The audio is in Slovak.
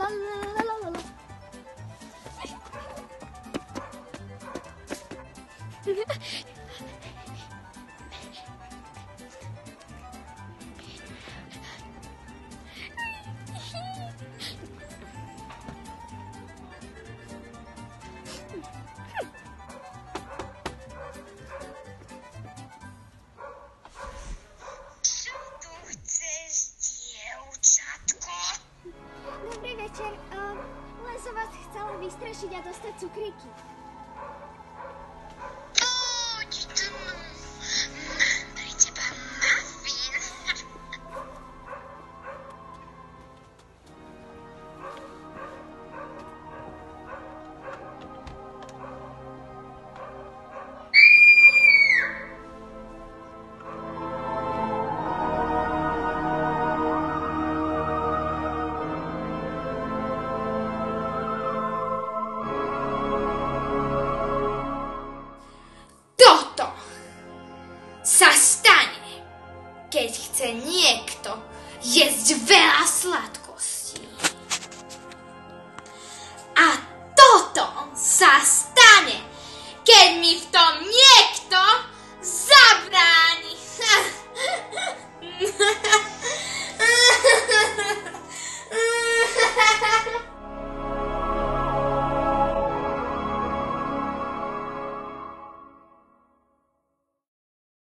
Dobrý večer. Len som vás chcela vystrašiť a dostať cukríky. Poď tu, mám pre teba muffin. Sa stane, keď chce niekto jesť veľa